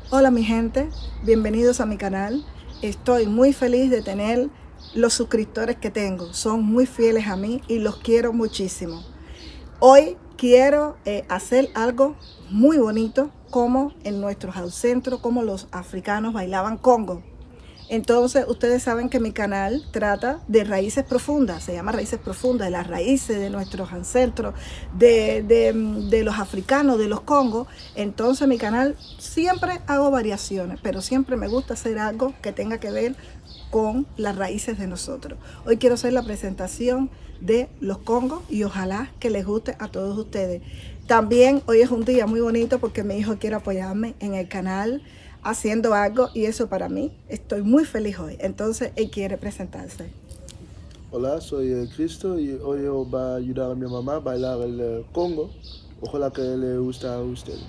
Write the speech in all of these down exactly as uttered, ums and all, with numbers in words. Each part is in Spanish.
Hola mi gente, bienvenidos a mi canal. Estoy muy feliz de tener los suscriptores que tengo. Son muy fieles a mí y los quiero muchísimo. Hoy quiero eh, hacer algo muy bonito, como en nuestro house centro, como los africanos bailaban congo. Entonces ustedes saben que mi canal trata de raíces profundas, se llama Raíces Profundas, de las raíces de nuestros ancestros, de, de, de los africanos, de los congos. Entonces mi canal siempre hago variaciones, pero siempre me gusta hacer algo que tenga que ver con las raíces de nosotros. Hoy quiero hacer la presentación de los congos y ojalá que les guste a todos ustedes. También hoy es un día muy bonito porque mi hijo quiere apoyarme en el canal haciendo algo y eso para mí, estoy muy feliz hoy. Entonces él quiere presentarse. Hola, soy eh, Cristo y hoy yo voy a ayudar a mi mamá a bailar el eh, congo. Ojalá que le guste a ustedes.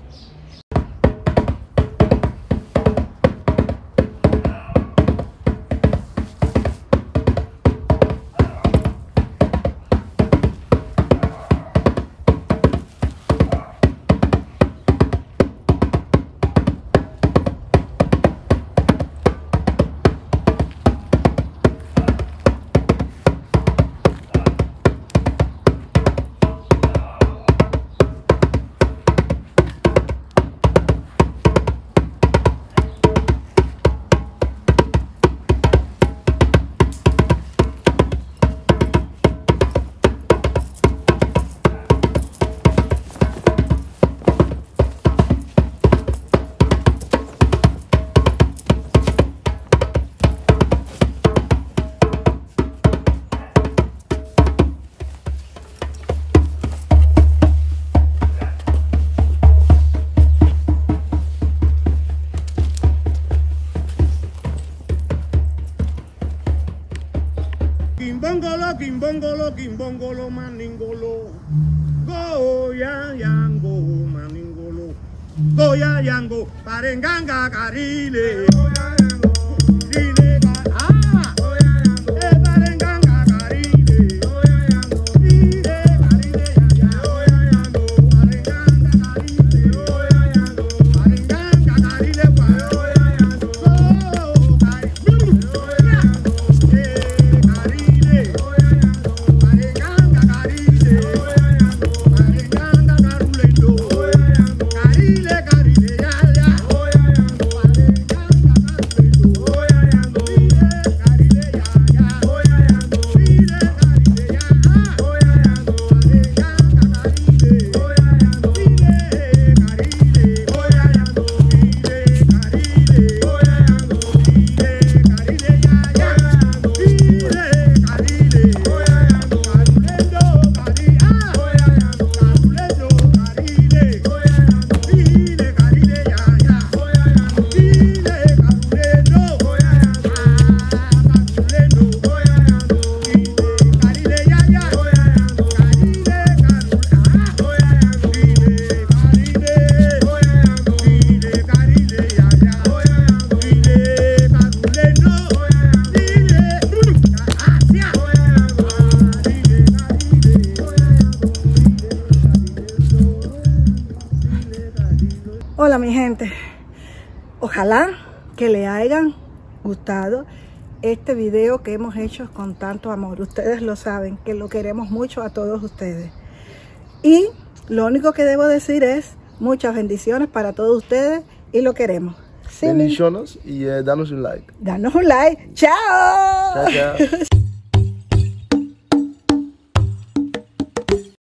Kimbongolo, kimbongolo, kimbongolo, maningolo. Go ya yango, maningolo. Go ya yango, parenganga carile. Go ya yango, dile ah. Go ya yango, eh parenganga carile. Go ya yango, dile carile ya ya. Go ya yango, parenganga carile. Go ya yango, parenganga carile pa. Go ya yango, go carile. Go ya yango, eh carile. Hola mi gente, ojalá que le hayan gustado este video que hemos hecho con tanto amor. Ustedes lo saben, que lo queremos mucho a todos ustedes. Y lo único que debo decir es muchas bendiciones para todos ustedes y lo queremos. ¿Sí? Bendiciones y eh, danos un like. Danos un like. ¡Chao! Chao, chao.